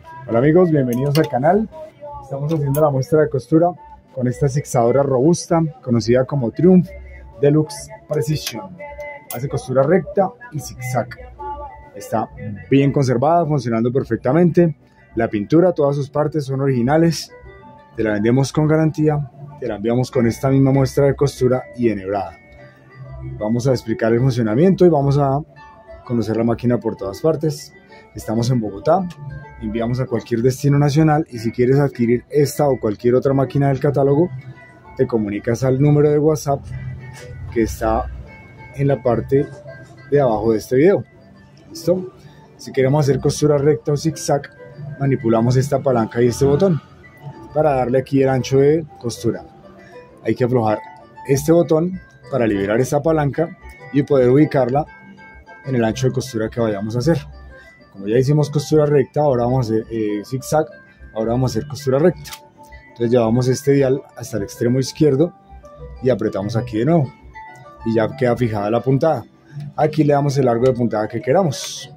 Hola amigos, bienvenidos al canal. Estamos haciendo la muestra de costura con esta zigzagadora robusta conocida como Triumph Deluxe Precision. Hace costura recta y zigzag. Está bien conservada, funcionando perfectamente. La pintura, todas sus partes son originales. Te la vendemos con garantía. Te la enviamos con esta misma muestra de costura y enhebrada. Vamos a explicar el funcionamiento y vamos a conocer la máquina por todas partes. Estamos en Bogotá, enviamos a cualquier destino nacional y si quieres adquirir esta o cualquier otra máquina del catálogo, te comunicas al número de WhatsApp que está en la parte de abajo de este video. ¿Listo? Si queremos hacer costura recta o zigzag, manipulamos esta palanca y este botón para darle aquí el ancho de costura. Hay que aflojar este botón para liberar esta palanca y poder ubicarla en el ancho de costura que vayamos a hacer. Como ya hicimos costura recta, ahora vamos a hacer zigzag, ahora vamos a hacer costura recta. Entonces llevamos este dial hasta el extremo izquierdo y apretamos aquí de nuevo y ya queda fijada la puntada. Aquí le damos el largo de puntada que queramos.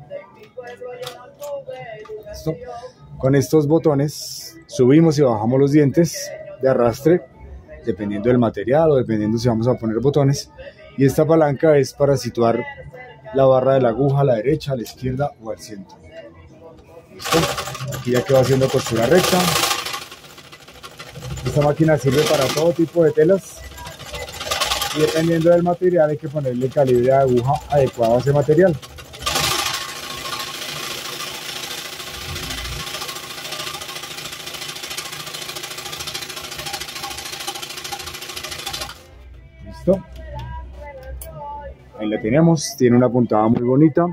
¿Listo? Con estos botones subimos y bajamos los dientes de arrastre dependiendo del material o dependiendo si vamos a poner botones, y esta palanca es para situar la barra de la aguja a la derecha, a la izquierda o al centro. ¿Listo? Aquí ya quedó haciendo costura recta. Esta máquina sirve para todo tipo de telas y dependiendo del material hay que ponerle el calibre de aguja adecuado a ese material. ¿Listo? Ahí la tenemos, tiene una puntada muy bonita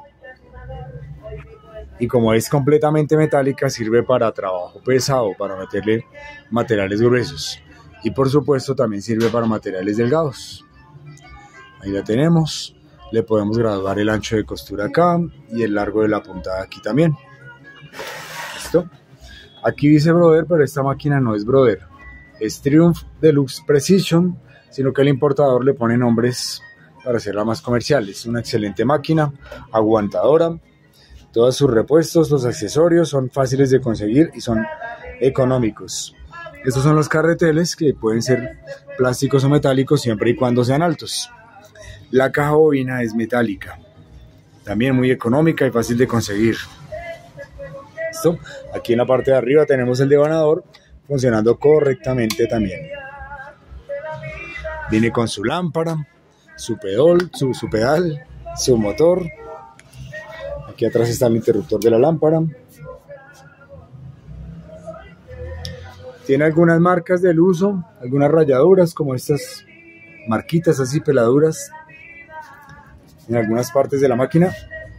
y como es completamente metálica sirve para trabajo pesado, para meterle materiales gruesos y por supuesto también sirve para materiales delgados. Ahí la tenemos, le podemos graduar el ancho de costura acá y el largo de la puntada aquí también. ¿Listo? Aquí dice Brother, pero esta máquina no es Brother, es Triumph Deluxe Precision, sino que el importador le pone nombres para hacerla más comercial. Es una excelente máquina, aguantadora, todos sus repuestos, los accesorios son fáciles de conseguir y son económicos. Estos son los carreteles que pueden ser plásticos o metálicos siempre y cuando sean altos. La caja bobina es metálica, también muy económica y fácil de conseguir. ¿Listo? Aquí en la parte de arriba tenemos el devanador funcionando correctamente también. Viene con su lámpara, su pedal, su motor. Aquí atrás está el interruptor de la lámpara. Tiene algunas marcas del uso, algunas rayaduras como estas marquitas así, peladuras en algunas partes de la máquina.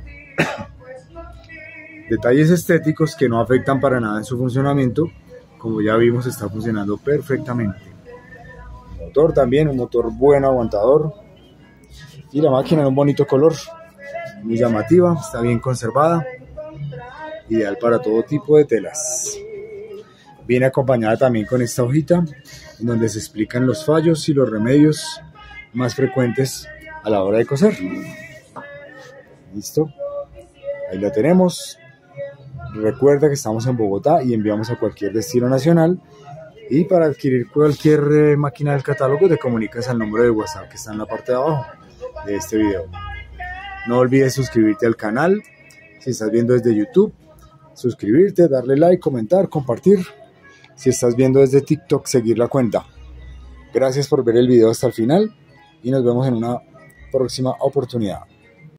Detalles estéticos que no afectan para nada en su funcionamiento. Como ya vimos, está funcionando perfectamente. Motor también, un motor bueno, aguantador, y la máquina en un bonito color, muy llamativa, está bien conservada, ideal para todo tipo de telas. Viene acompañada también con esta hojita en donde se explican los fallos y los remedios más frecuentes a la hora de coser. Listo, ahí la tenemos. Recuerda que estamos en Bogotá y enviamos a cualquier destino nacional. Y para adquirir cualquier máquina del catálogo te comunicas al número de WhatsApp que está en la parte de abajo de este video. No olvides suscribirte al canal. Si estás viendo desde YouTube, suscribirte, darle like, comentar, compartir. Si estás viendo desde TikTok, seguir la cuenta. Gracias por ver el video hasta el final y nos vemos en una próxima oportunidad.